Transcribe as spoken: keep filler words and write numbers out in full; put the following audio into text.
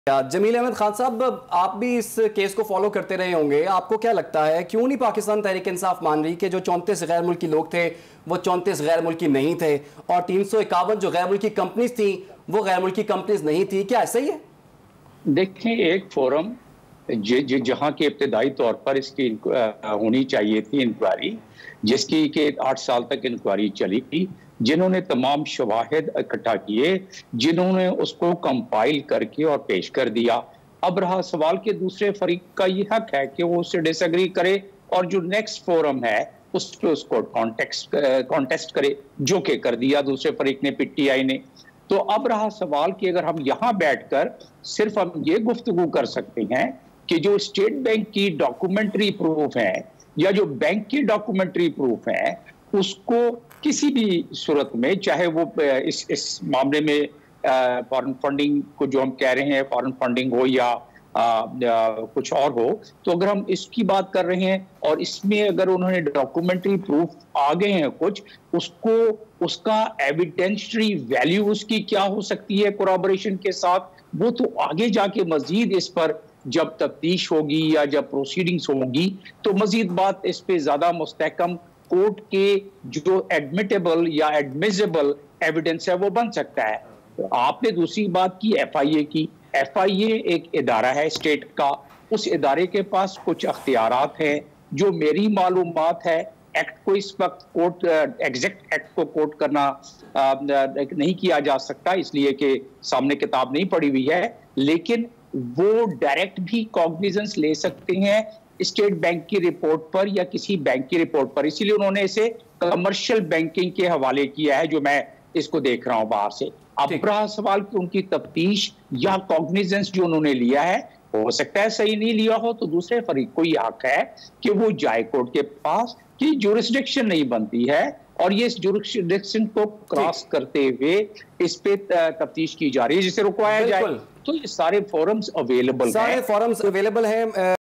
जमील अहमद खान साहब, आप भी इस केस को फॉलो करते रहे होंगे। आपको क्या लगता है क्यों नहीं पाकिस्तान तहरीक इंसाफ मान रही कि जो चौंतीस गैर मुल्की लोग थे वो चौंतीस गैर मुल्की नहीं थे और तीन सौ इक्यावन जो गैर मुल्की कंपनीज थी वो गैर मुल्की कंपनीज नहीं थी? क्या ऐसा ही है? देखें, एक फोरम जहां के इब्तदाई तौर पर इसकी होनी चाहिए थी इंक्वायरी, जिसकी के आठ साल तक इंक्वायरी चली थी, जिन्होंने तमाम शवाहिद इकट्ठा किए, जिन्होंने उसको कंपाइल करके और पेश कर दिया। अब रहा सवाल कि दूसरे फरीक का ये हक है कि वो उससे डिसएग्री करे और जो नेक्स्ट फोरम है उस पर उसको कॉन्टेक्स्ट कॉन्टेस्ट करे, जो कि कर दिया दूसरे फरीक ने, पीटीआई ने। तो अब रहा सवाल कि अगर हम यहाँ बैठकर सिर्फ हम ये गुफ्तगू कर सकते हैं कि जो स्टेट बैंक की डॉक्यूमेंट्री प्रूफ है या जो बैंक की डॉक्यूमेंट्री प्रूफ है, उसको किसी भी सूरत में, चाहे वो इस इस मामले में फॉरेन फंडिंग को जो हम कह रहे हैं, फॉरेन फंडिंग हो या आ, आ, कुछ और हो, तो अगर हम इसकी बात कर रहे हैं और इसमें अगर उन्होंने डॉक्यूमेंट्री प्रूफ आ गए हैं कुछ, उसको उसका एविडेंशरी वैल्यू उसकी क्या हो सकती है कोरॉबरेशन के साथ, वो तो आगे जाके मजीद इस पर जब तफ्तीश होगी या जब प्रोसीडिंग्स होगी तो मजीद बात इस पे ज्यादा मुस्तहकम कोर्ट के जो एडमिटेबल या एडमिसिबल एविडेंस है वो बन सकता है। तो आपने दूसरी बात की एफ आई ए की। एफ आई ए एक इदारा है स्टेट का, उस इदारे के पास कुछ अख्तियारात हैं जो मेरी मालूमात है एक्ट को इस वक्त कोर्ट एग्जैक्ट एक्ट को कोर्ट करना आ, नहीं किया जा सकता, इसलिए कि सामने किताब नहीं पड़ी हुई है, लेकिन वो डायरेक्ट भी कॉग्निजेंस ले सकते हैं स्टेट बैंक की रिपोर्ट पर या किसी बैंक की रिपोर्ट पर। इसीलिए उन्होंने इसे कमर्शियल बैंकिंग के हवाले किया है, जो मैं इसको देख रहा हूं बाहर से। अब रहा सवाल कि उनकी तफ्तीश या कॉग्निजेंस जो उन्होंने लिया है, हो सकता है सही नहीं लिया हो, तो दूसरे फरीक को यह हक है कि वो जाए कोर्ट के पास कि जुरिस्डिक्शन नहीं बनती है और ये इस जुरिस्डिक्शन को क्रॉस करते हुए इस पे तफ्तीश की जा रही है जिसे रुकवाया जाए। तो ये सारे फोरम्स अवेलेबल हैं, सारे फोरम्स अवेलेबल हैं।